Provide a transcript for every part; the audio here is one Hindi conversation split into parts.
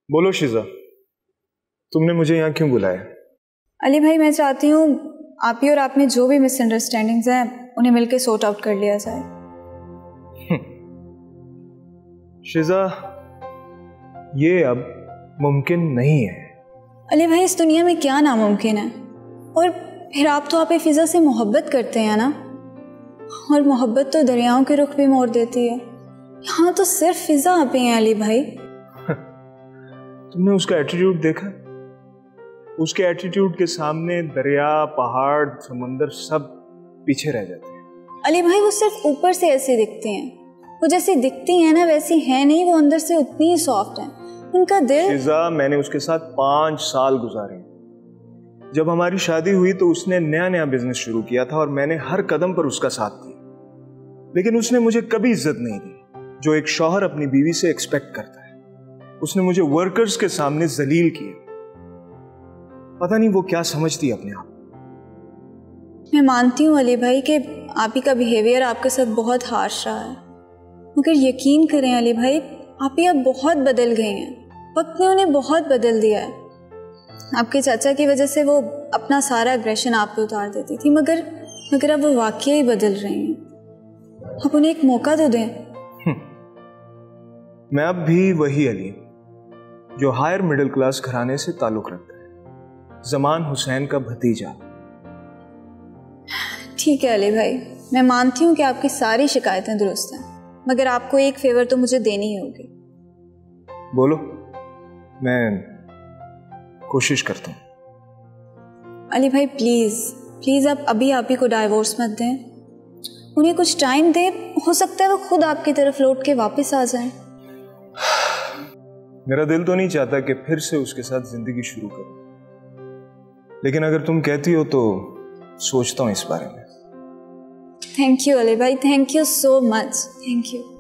बोलो शिजा, तुमने मुझे यहाँ क्यों बुलाया? अली भाई, मैं चाहती हूँ आप ही और आप में जो भी मिसअंडरस्टैंडिंग्स हैं उन्हें मिलकर सॉर्ट आउट कर लिया जाए। शिजा, ये अब मुमकिन नहीं है। अली भाई, इस दुनिया में क्या नामुमकिन है? और फिर आप तो आप फिजा से मोहब्बत करते हैं ना, और मोहब्बत तो दरियाओं के रुख भी मोड़ देती है। यहाँ तो सिर्फ फिजा आप ही हैं अली भाई। तुमने उसका एटीट्यूड देखा? उसके एटीट्यूड के सामने दरिया, पहाड़, समंदर सब पीछे रह जाते हैं। अली भाई, वो सिर्फ ऊपर से ऐसी दिखती हैं, वो जैसी दिखती हैं ना वैसी है नहीं, वो अंदर से उतनी ही सॉफ्ट हैं। उनका दिल। शिजा, मैंने उसके साथ 5 साल गुजारे। जब हमारी शादी हुई तो उसने नया नया बिजनेस शुरू किया था और मैंने हर कदम पर उसका साथ दिया, लेकिन उसने मुझे कभी इज्जत नहीं दी जो एक शौहर अपनी बीवी से एक्सपेक्ट करता है। उसने मुझे वर्कर्स के सामने जलील किया। पता नहीं वो क्या समझती है अपने आप। मैं मानती हूँ अली भाई कि आप ही का बिहेवियर आपके साथ बहुत हार्श रहा है, मगर यकीन करें अली भाई, आप ही अब बहुत बदल गए हैं। वक्त ने उन्हें बहुत बदल दिया है। आपके चाचा की वजह से वो अपना सारा एग्रेशन आप पे उतार देती थी, मगर अब वो वाकई ही बदल रही हैं। आप उन्हें एक मौका तो दें। मैं अब भी वही अली जो हायर मिडिल क्लास घराने से ताल्लुक रखता है, जमान हुसैन का भतीजा। ठीक है अली भाई, मैं मानती हूँ कि आपकी सारी शिकायतें दुरुस्त हैं, मगर आपको एक फेवर तो मुझे देनी ही होगी। बोलो, मैं कोशिश करता हूँ। अली भाई, प्लीज आप अभी आप ही को डाइवोर्स मत दें। उन्हें कुछ टाइम दें, हो सकता है वो खुद आपकी तरफ लौट के वापस आ जाएं। मेरा दिल तो नहीं चाहता कि फिर से उसके साथ जिंदगी शुरू करूं, लेकिन अगर तुम कहती हो तो सोचता हूं इस बारे में। थैंक यू अली भाई, thank you so much, thank you.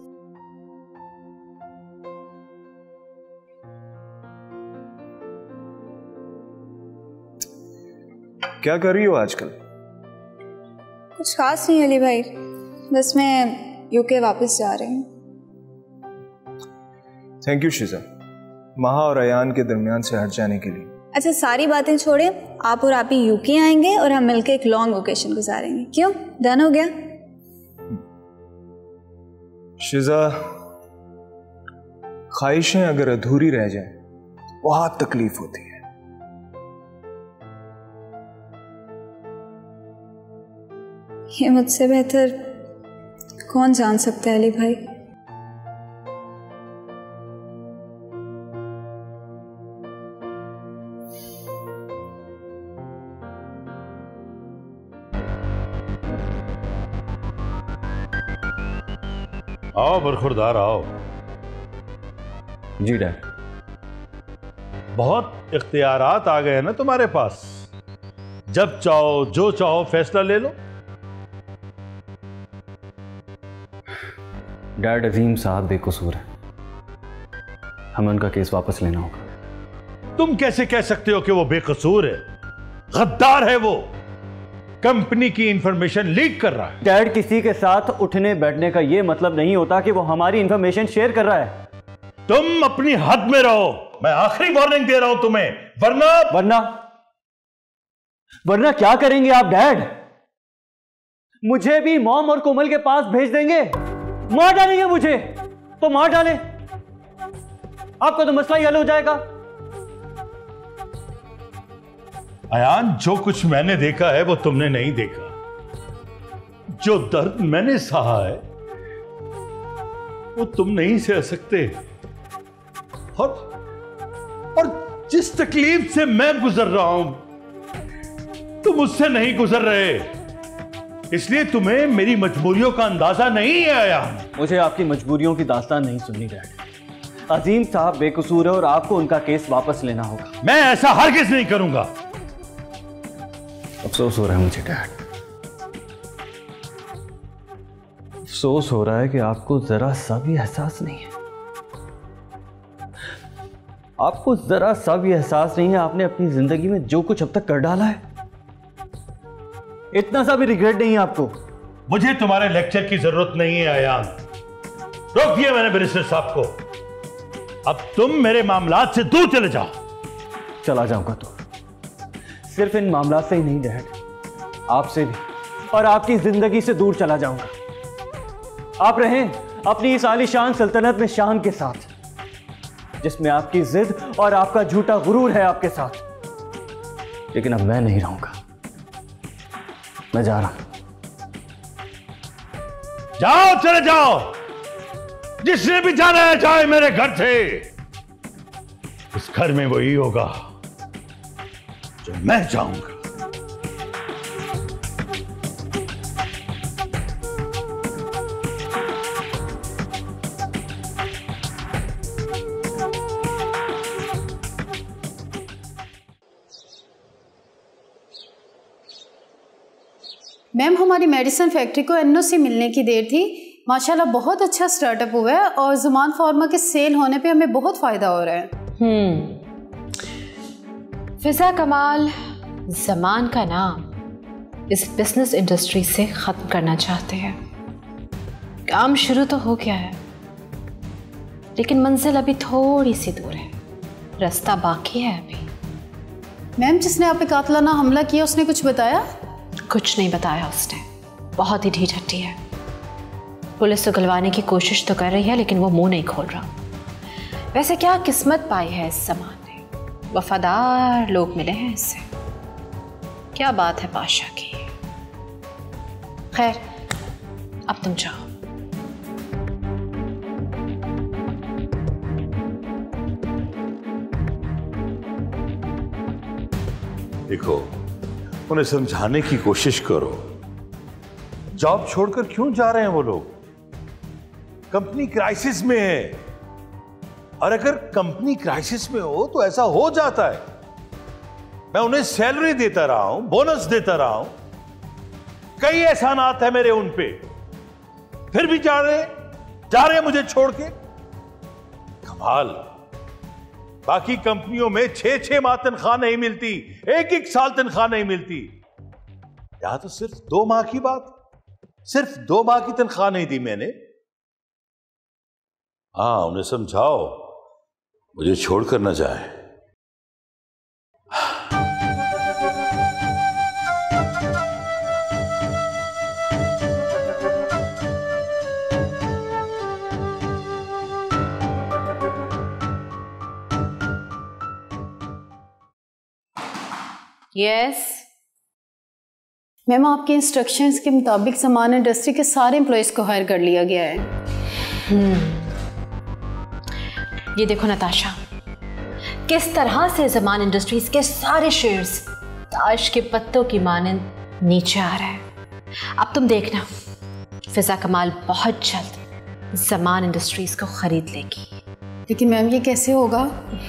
क्या कर रही हो आजकल? कुछ खास नहीं अली भाई, बस मैं यूके वापस जा रही हूँ। थैंक यू शिजा, महा और अयान के दरमियान से हट जाने के लिए। अच्छा, सारी बातें छोड़े, आप और आप ही यूके आएंगे और हम मिलकर एक लॉन्ग वेकेशन गुजारेंगे। क्यों, डन हो गया? शिजा, ख्वाहिशें अगर अधूरी रह जाएं, बहुत तकलीफ होती है। ये मुझसे बेहतर कौन जान सकता है अली भाई। आओ बरखुरदार, आओ। जी डैड। बहुत इख्तियारात आ गए ना तुम्हारे पास, जब चाहो जो चाहो फैसला ले लो। डैड, अजीम साहब बेकसूर है, हमें उनका केस वापस लेना होगा। तुम कैसे कह सकते हो कि वो बेकसूर है? गद्दार है वो, कंपनी की इंफॉर्मेशन लीक कर रहा है। डैड, किसी के साथ उठने बैठने का यह मतलब नहीं होता कि वो हमारी इंफॉर्मेशन शेयर कर रहा है। तुम अपनी हद में रहो, मैं आखिरी वार्निंग दे रहा हूं तुम्हें, वरना क्या करेंगे आप डैड? मुझे भी मॉम और कोमल के पास भेज देंगे? मार डालेंगे मुझे? तो मार डालें, आपका तो मसला ही हल हो जाएगा। अयान, जो कुछ मैंने देखा है वो तुमने नहीं देखा। जो दर्द मैंने सहा है वो तुम नहीं सह सकते, और जिस तकलीफ से मैं गुजर रहा हूं तुम उससे नहीं गुजर रहे, इसलिए तुम्हें मेरी मजबूरियों का अंदाजा नहीं है अयान। मुझे आपकी मजबूरियों की दास्तान नहीं सुननी डैड। अजीम साहब बेकसूर है और आपको उनका केस वापस लेना होगा। मैं ऐसा हरगिज़ नहीं करूंगा। अफसोस हो रहा है मुझे डैड, अफसोस हो रहा है कि आपको जरा सा भी एहसास नहीं है। आपको जरा सा भी एहसास नहीं है आपने अपनी जिंदगी में जो कुछ अब तक कर डाला है, इतना सा भी रिग्रेट नहीं है आपको। मुझे तुम्हारे लेक्चर की जरूरत नहीं है अयान। रोक दिया मैंने बैरिस्टर साहब को। अब तुम मेरे मामलात से दूर चले जाओ। चला जाऊंगा तो सिर्फ इन मामलात से ही नहीं डैड, आपसे भी और आपकी जिंदगी से दूर चला जाऊंगा। आप रहें अपनी इस आलीशान सल्तनत में शान के साथ, जिसमें आपकी जिद और आपका झूठा गुरूर है आपके साथ, लेकिन अब मैं नहीं रहूंगा। मैं जा रहा हूं। जाओ, चले जाओ। जिसने भी जाना है जाए मेरे घर से। इस घर में वही होगा जो मैं चाहूंगा। मैम, हमारी मेडिसिन फैक्ट्री को एनओसी मिलने की देर थी। माशाल्लाह बहुत अच्छा स्टार्टअप हुआ है और ज़मान फार्मा के सेल होने पे हमें बहुत फ़ायदा हो रहा है। फिजा कमाल ज़मान का नाम इस बिजनेस इंडस्ट्री से ख़त्म करना चाहते हैं। काम शुरू तो हो गया है, लेकिन मंजिल अभी थोड़ी सी दूर है, रास्ता बाकी है अभी। मैम, जिसने आप पे कातलाना हमला किया उसने कुछ बताया? कुछ नहीं बताया उसने, बहुत ही ढीठ हट्टी है। पुलिस उगलवाने की कोशिश तो कर रही है, लेकिन वो मुंह नहीं खोल रहा। वैसे क्या किस्मत पाई है इस ज़मान ने, वफादार लोग मिले हैं इससे। क्या बात है पाशा की। खैर, अब तुम जाओ। देखो, उन्हें समझाने की कोशिश करो। जॉब छोड़कर क्यों जा रहे हैं वो लोग? कंपनी क्राइसिस में है, और अगर कंपनी क्राइसिस में हो तो ऐसा हो जाता है। मैं उन्हें सैलरी देता रहा हूं, बोनस देता रहा हूं, कई एहसानात है मेरे उन पे, फिर भी जा रहे मुझे छोड़ के। कमाल, बाकी कंपनियों में 6-6 माह तनख्वाह नहीं मिलती, 1-1 साल तनख्वाह नहीं मिलती। यहां तो सिर्फ 2 माह की बात, सिर्फ 2 माह की तनख्वाह नहीं दी मैंने। हाँ, उन्हें समझाओ मुझे छोड़कर न जाए। यस मैम, आपके इंस्ट्रक्शंस के मुताबिक ज़मान इंडस्ट्री के सारे एम्प्लॉयज़ को हायर कर लिया गया है। ये देखो नताशा, किस तरह से ज़मान इंडस्ट्रीज के सारे शेयर्स ताश के पत्तों की मानंद नीचे आ रहे हैं। अब तुम देखना, फिजा कमाल बहुत जल्द ज़मान इंडस्ट्रीज को खरीद लेगी। लेकिन मैम, ये कैसे होगा?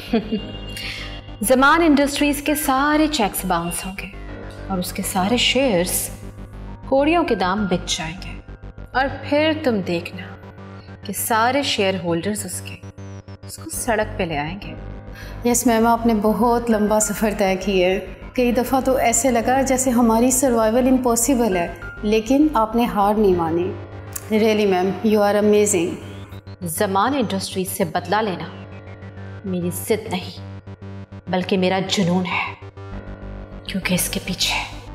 ज़मान इंडस्ट्रीज के सारे चेक्स बाउंस होंगे और उसके सारे शेयर्स कोड़ियों के दाम बिक जाएंगे, और फिर तुम देखना कि सारे शेयर होल्डर्स उसको सड़क पे ले आएंगे। यस मैम, आपने बहुत लंबा सफ़र तय किया है। कई दफ़ा तो ऐसे लगा जैसे हमारी सर्वाइवल इम्पॉसिबल है, लेकिन आपने हार नहीं मानी। Really ma'am, you are amazing. Zaman Industries से बदला लेना मेरी जिद नहीं, बल्कि मेरा जुनून है, क्योंकि इसके पीछे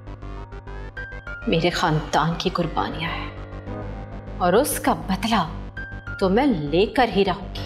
मेरे खानदान की कुर्बानियां हैं, और उसका बदला तो मैं लेकर ही रहूंगी।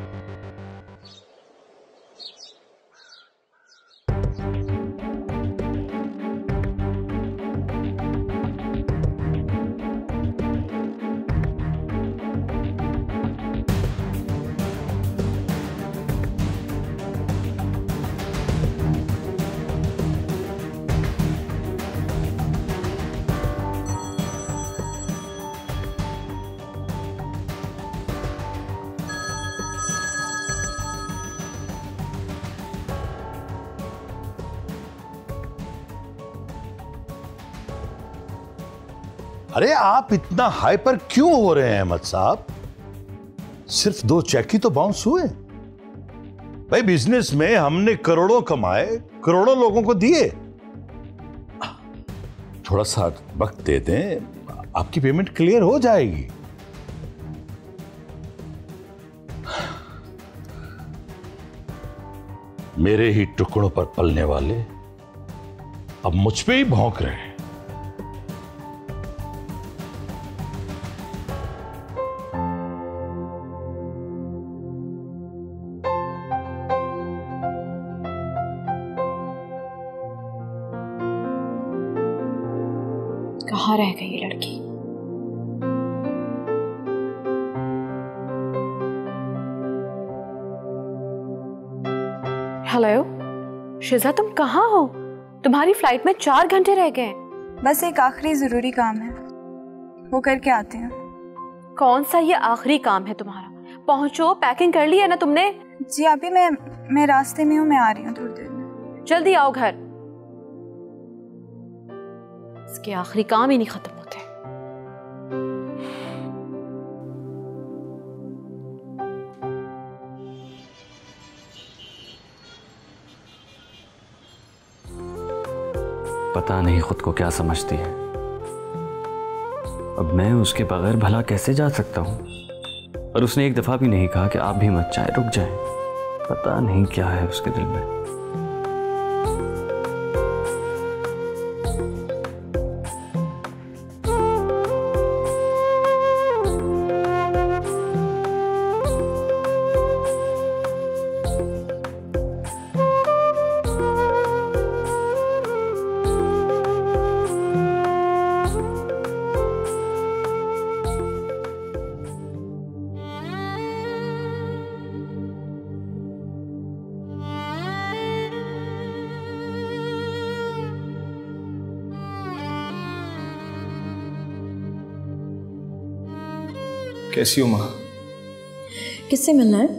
अरे आप इतना हाइपर क्यों हो रहे हैं अहमद साहब? सिर्फ 2 चेक ही तो बाउंस हुए भाई। बिजनेस में हमने करोड़ों कमाए, करोड़ों लोगों को दिए। थोड़ा सा वक्त दे दें, आपकी पेमेंट क्लियर हो जाएगी। मेरे ही टुकड़ों पर पलने वाले अब मुझ पे ही भौंक रहे हैं। कहाँ रह गई ये लड़की? हेलो शिजा, तुम कहाँ हो? तुम्हारी फ्लाइट में 4 घंटे रह गए। बस एक आखिरी ज़रूरी काम है, वो करके आते हैं। कौन सा ये आखिरी काम है तुम्हारा? पहुंचो, पैकिंग कर ली है ना तुमने? जी अभी मैं रास्ते में हूँ, मैं आ रही हूँ थोड़ी देर में। जल्दी आओ घर, इसके आखिरी काम ही नहीं खत्म होते। पता नहीं खुद को क्या समझती है। अब मैं उसके बगैर भला कैसे जा सकता हूँ? और उसने एक दफा भी नहीं कहा कि आप भी मत जाए, रुक जाए। पता नहीं क्या है उसके दिल में। कैसी हो माँ? किससे मिलना है?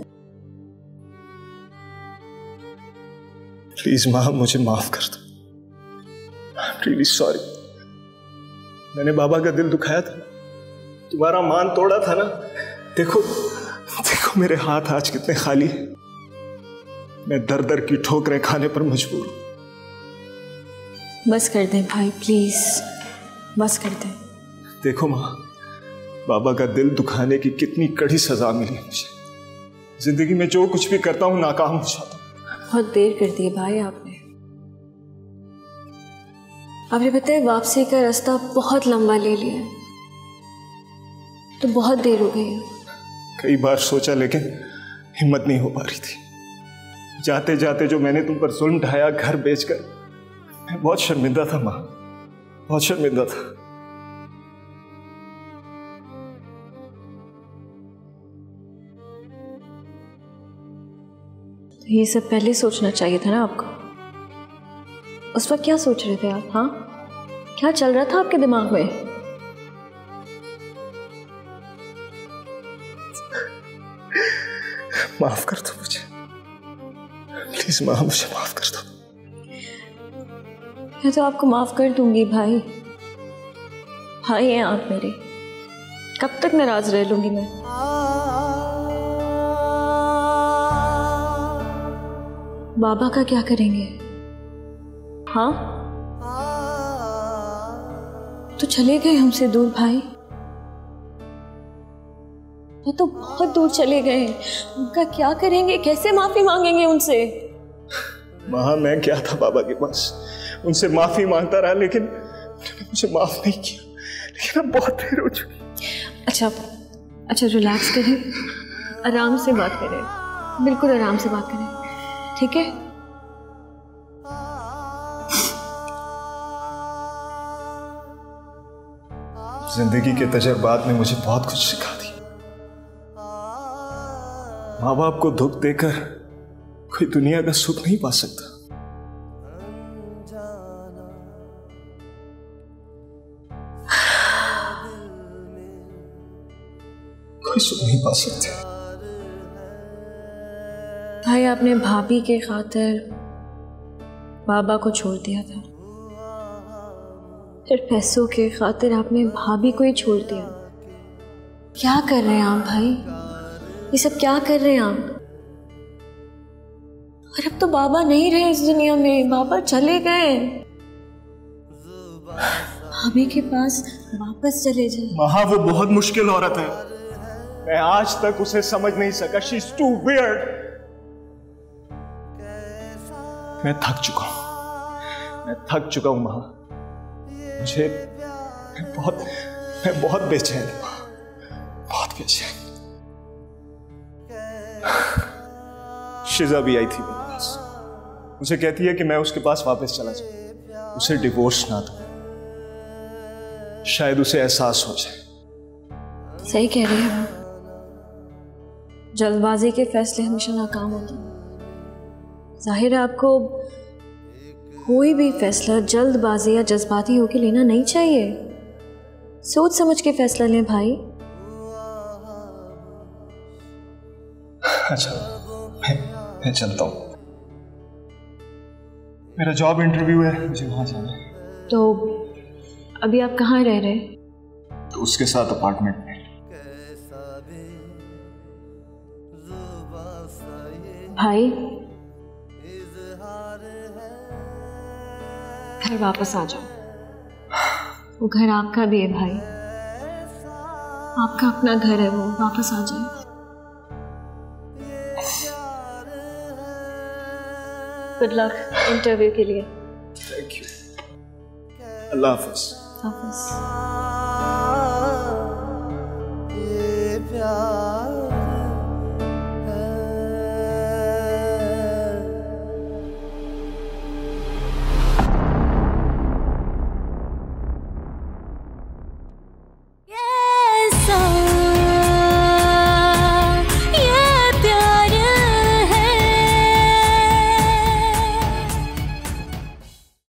प्लीज माँ, मुझे माफ कर दो। I am really sorry. मैंने बाबा का दिल दुखाया था, तुम्हारा मान तोड़ा था ना। देखो देखो मेरे हाथ आज कितने खाली हैं। मैं दर दर की ठोकरें खाने पर मजबूर हूं। बस कर दें भाई, प्लीज बस कर दें। देखो माँ, बाबा का दिल दुखाने की कितनी कड़ी सजा मिली मुझे। जिंदगी में जो कुछ भी करता हूं नाकाम हो जाता हूं। बहुत देर कर दी भाई आपने पता है वापसी का रास्ता बहुत लंबा ले लिया है, तो बहुत देर हो गई है। कई बार सोचा लेकिन हिम्मत नहीं हो पा रही थी। जाते जाते जो मैंने तुम पर जुल्म ढाया, घर बेचकर, मैं बहुत शर्मिंदा था माँ, बहुत शर्मिंदा था। ये सब पहले सोचना चाहिए था ना आपको। उस वक्त क्या सोच रहे थे आप? हाँ, क्या चल रहा था आपके दिमाग में? माफ कर दो मुझे, प्लीज माँ, मुझे माफ कर दो। मैं तो आपको माफ कर दूंगी भाई। भाई हैं आप मेरे, कब तक नाराज रह लूंगी मैं? बाबा का क्या करेंगे? हाँ, तो चले गए हमसे दूर भाई, वो तो बहुत दूर चले गए। उनका क्या करेंगे? कैसे माफी मांगेंगे उनसे? माँ, मैं क्या था बाबा के पास, उनसे माफी मांगता रहा, लेकिन मुझे माफ नहीं किया। लेकिन अब बहुत देर हो चुकी। अच्छा रिलैक्स करें, आराम से बात करें, बिल्कुल आराम से बात करें, ठीक है? जिंदगी के तजर्बात ने मुझे बहुत कुछ सिखा दी। माँ बाप को दुख देकर कोई दुनिया का सुख नहीं पा सकता। कोई सुख नहीं पा सकता। भाई, आपने भाभी के खातिर बाबा को छोड़ दिया था, फिर पैसों के खातिर आपने भाभी को ही छोड़ दिया। क्या कर रहे हैं आप भाई? ये सब क्या कर रहे हैं आप? और अब तो बाबा नहीं रहे इस दुनिया में, बाबा चले गए। भाभी के पास वापस चले जाए। माँ, वो बहुत मुश्किल औरत है, मैं आज तक उसे समझ नहीं सका। She is too weird. मैं थक चुका हूं, मैं थक चुका हूं मां। मैं बहुत बेचैन हूं, बहुत बेचैन। शिजा भी आई थी मेरे पास, उसे कहती है कि मैं उसके पास वापस चला जाऊं, उसे डिवोर्स ना दूं, शायद उसे एहसास हो जाए। सही कह रही है, जल्दबाजी के फैसले हमेशा नाकाम होते हैं। जाहिर है आपको कोई भी फैसला जल्दबाजी या जज्बाती होकर लेना नहीं चाहिए। सोच समझ के फैसला लें भाई। अच्छा, मैं चलता हूँ, मेरा जॉब इंटरव्यू है, मुझे वहां जाना है। तो अभी आप कहाँ रह रहे? तो उसके साथ अपार्टमेंट में। भाई घर वापस आ जाओ, वो घर आपका भी है भाई, आपका अपना घर है, वो वापस आ जाए। गुड लक इंटरव्यू के लिए। Thank you. अल्लाह हाफिज। हाफिज।